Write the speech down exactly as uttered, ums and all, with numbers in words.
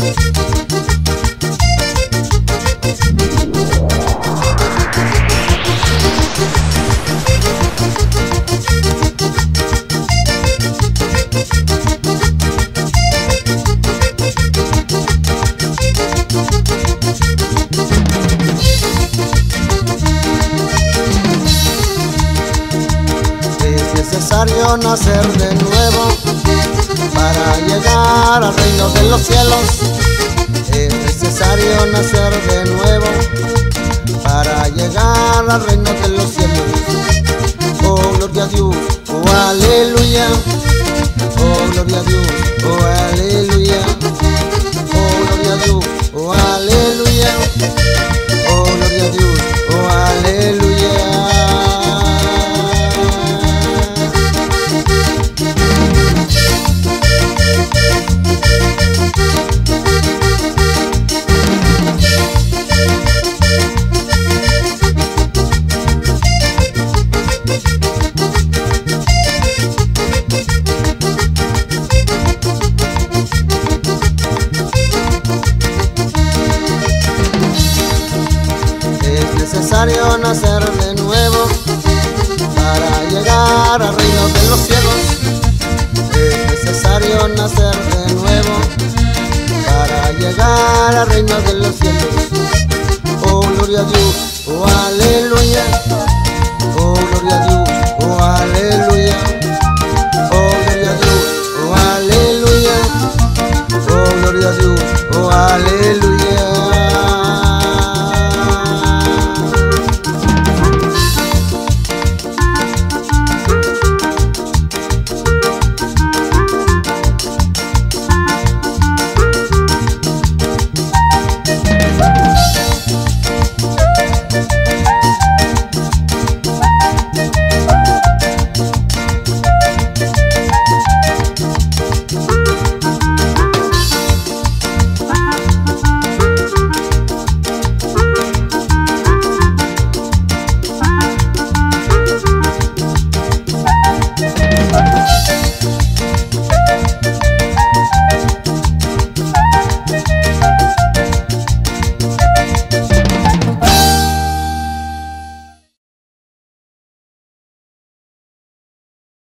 necesario nacer de nuevo para llegar al reino de los cielos. Es necesario nacer de nuevo para llegar al reino de los cielos. Oh, gloria a Dios, oh, aleluya. Oh, gloria a Dios, oh, aleluya. Oh, gloria a Dios, oh, aleluya. Oh, gloria a Dios, oh, aleluya. Es necesario nacer de nuevo para llegar al reino de los cielos. Es necesario nacer de nuevo para llegar al reino de los cielos. Oh, gloria a Dios, oh, aleluya.